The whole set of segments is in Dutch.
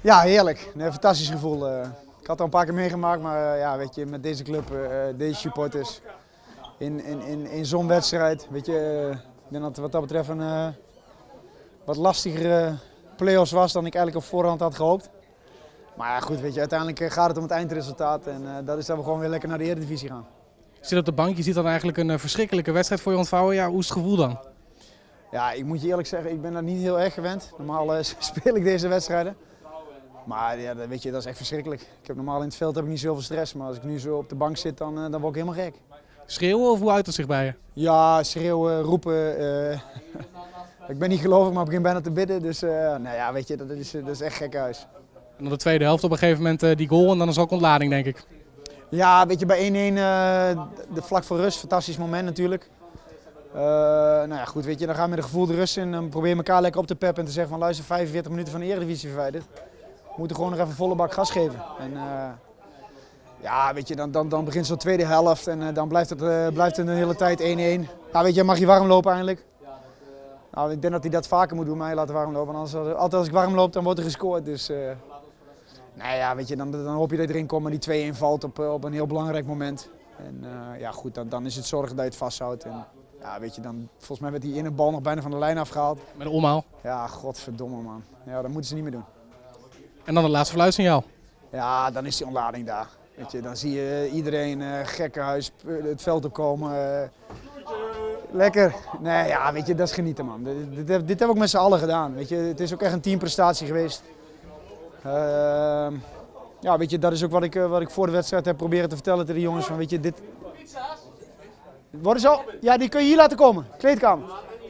Ja, heerlijk. Een fantastisch gevoel. Ik had het al een paar keer meegemaakt, maar ja, weet je, met deze club, deze supporters, in zo'n wedstrijd, weet je, ik denk dat het wat dat betreft een wat lastigere play-offs was dan ik eigenlijk op voorhand had gehoopt. Maar ja, goed, weet je, uiteindelijk gaat het om het eindresultaat en dat is dat we gewoon weer lekker naar de Eredivisie gaan. Je zit op de bank, je ziet dan eigenlijk een verschrikkelijke wedstrijd voor je ontvouwen. Ja, hoe is het gevoel dan? Ja, ik moet je eerlijk zeggen, ik ben daar niet heel erg gewend. Normaal speel ik deze wedstrijden. Maar ja, weet je, dat is echt verschrikkelijk. Ik heb normaal in het veld heb ik niet zoveel stress, maar als ik nu zo op de bank zit, dan word ik helemaal gek. Schreeuwen of hoe uit het zich bij je? Ja, schreeuwen, roepen. Ik ben niet gelovig, maar ik begin bijna te bidden. Dus nou ja, weet je, dat is echt gek huis. En dan de tweede helft op een gegeven moment die goal en dan is ook ontlading, denk ik. Ja, weet je, bij 1-1, de vlak voor rust, fantastisch moment natuurlijk. Nou ja, goed, weet je, dan gaan we met een gevoel de rust in. Dan probeer je elkaar lekker op te peppen en te zeggen van luister, 45 minuten van de Eredivisie verwijderd. We moeten gewoon nog even volle bak gas geven. En ja, weet je, dan begint zo'n tweede helft en dan blijft het een hele tijd 1-1. Ja, weet je, mag je warm lopen eigenlijk. Nou, ik denk dat hij dat vaker moet doen, mij laten warm lopen. Want anders, altijd als ik warm loop, dan wordt er gescoord. Dus nou ja, weet je, dan hoop je dat erin komt en die 2-1 valt op een heel belangrijk moment. En ja, goed, dan is het zorgen dat je het vasthoudt. En, ja, weet je, dan, volgens mij werd die in een bal nog bijna van de lijn afgehaald. Met een omhaal. Ja, godverdomme man. Ja, dat moeten ze niet meer doen. En dan het laatste fluitsignaal. Ja, dan is die ontlading daar. Weet je, dan zie je iedereen gekkenhuis het veld opkomen. Lekker. Nee, ja, weet je, dat is genieten man. Dit hebben we ook met z'n allen gedaan. Weet je, het is ook echt een teamprestatie geweest. Ja, weet je, dat is ook wat ik voor de wedstrijd heb proberen te vertellen tegen de jongens. Van, weet je, dit... Worden ze al? Ja, die kun je hier laten komen. Kleedkamer.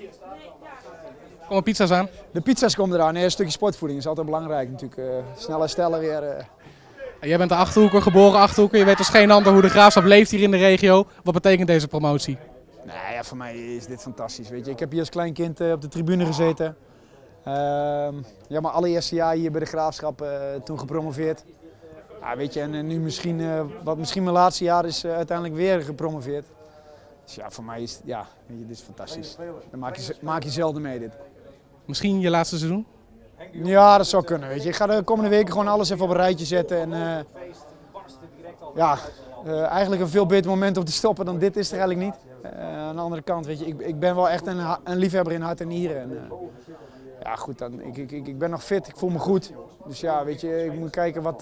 Komen pizza's aan? De pizza's komen eraan. Nee, een stukje sportvoeding is altijd belangrijk natuurlijk. Snel herstellen weer. En jij bent de Achterhoeker, geboren Achterhoeker. Je weet als geen ander hoe de Graafschap leeft hier in de regio. Wat betekent deze promotie? Nee, ja, voor mij is dit fantastisch. Weet je. Ik heb hier als klein kind op de tribune gezeten. Ja, mijn allereerste jaar hier bij de Graafschap, toen gepromoveerd. Ja, weet je, en nu wat misschien mijn laatste jaar is, uiteindelijk weer gepromoveerd. Dus ja, voor mij is ja, weet je, dit is fantastisch. Dan maak je zelden mee dit. Misschien je laatste seizoen? Ja, dat zou kunnen. Weet je. Ik ga de komende weken gewoon alles even op een rijtje zetten. En, ja, eigenlijk een veel beter moment om te stoppen dan dit is er eigenlijk niet. Aan de andere kant, weet je, ik ben wel echt een liefhebber in hart en nieren. En, ja, goed, ik ben nog fit, ik voel me goed. Dus ja, weet je, ik moet kijken wat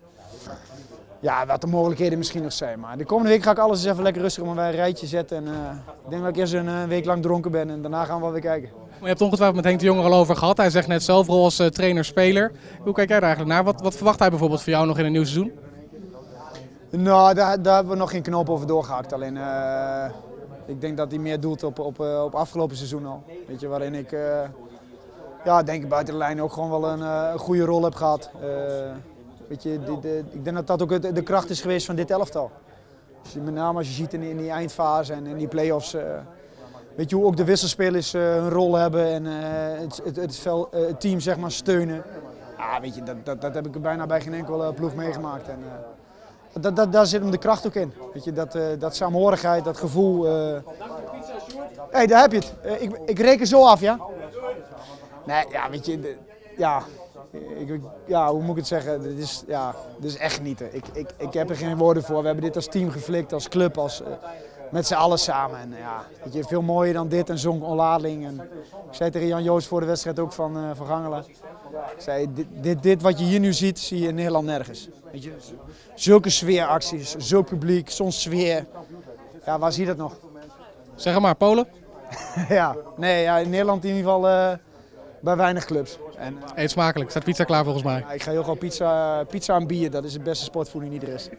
de mogelijkheden misschien nog zijn. Maar de komende week ga ik alles eens even lekker rustig op een rijtje zetten. En, ik denk dat ik eerst een week lang dronken ben en daarna gaan we wel weer kijken. Maar je hebt ongetwijfeld met Henk de Jong er al over gehad. Hij zegt net zelf rol als trainer-speler. Hoe kijk jij daar eigenlijk naar? Wat verwacht hij bijvoorbeeld van jou nog in een nieuw seizoen? Nou, daar hebben we nog geen knoop over doorgehakt. Alleen, ik denk dat hij meer doelt op afgelopen seizoen al. Weet je, waarin ik ja, denk ik buiten de lijn ook gewoon wel een goede rol heb gehad. Weet je, ik denk dat dat ook de kracht is geweest van dit elftal. Dus met name als je ziet in die eindfase en in die play-offs. Weet je hoe ook de wisselspelers hun rol hebben en het team zeg maar steunen. Ja, weet je, dat heb ik bijna bij geen enkele ploeg meegemaakt. En, daar zit hem de kracht ook in. Weet je, dat saamhorigheid, dat gevoel. Hey, daar heb je het. Ik reken zo af, ja? Nee, ja, weet je, ja, hoe moet ik het zeggen? Dit is echt genieten. Ik heb er geen woorden voor. We hebben dit als team geflikt, als club, met z'n allen samen. En, ja, weet je, veel mooier dan dit en zo'n ontlading. En ik zei tegen Jan-Joos voor de wedstrijd ook van Gangelen. Ik zei, dit wat je hier nu ziet, zie je in Nederland nergens. Weet je, zulke sfeeracties, zulk publiek, zo'n sfeer. Ja, waar zie je dat nog? Zeg maar, Polen? Ja, nee, ja, in Nederland in ieder geval bij weinig clubs. En, Eet smakelijk, staat pizza klaar volgens mij. ja, ik ga heel gewoon pizza en bier, dat is de beste sportvoeding die er is.